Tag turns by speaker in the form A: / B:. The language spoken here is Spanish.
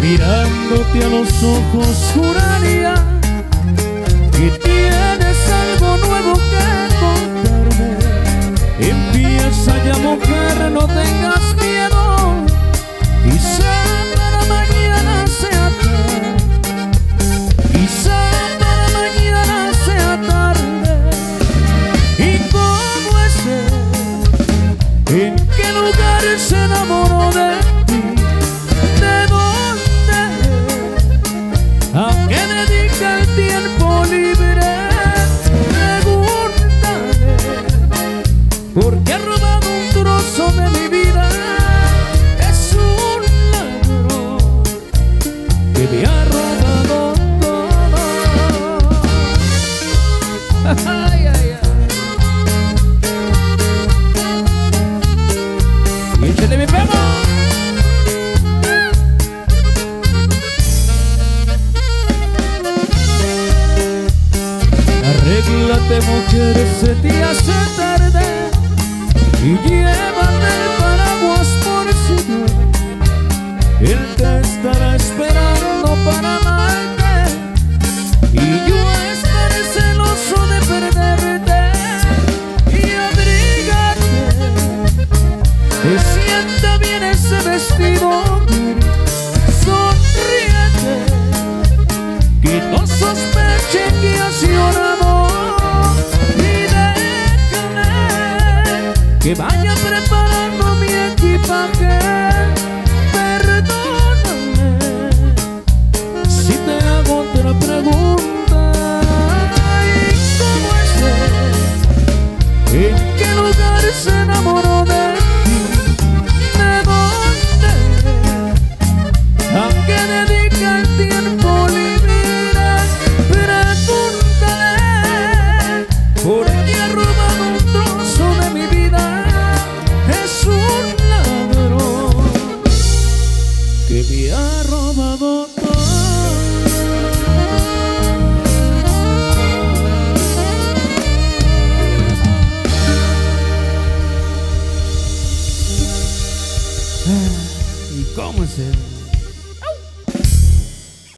A: mirándote a los ojos juraría que tienes algo nuevo que contarme. Empieza ya, mujer, no tengas miedo, quizá para mañana sea tarde, quizá para mañana sea tarde. ¿Y cómo es él? ¿En qué lugar se enamoró de ti? ¿De dónde? ¿A qué dedica el tiempo libre? Pregúntale, porque ha robado un trozo de mi vida. Es un ladrón que me ha robado todo. Ay, ay, ay. Y échale mi pelo. Arréglate, mujer, se te hace tarde, y llévate el paraguas por si llueve. Él te estará esperando para más.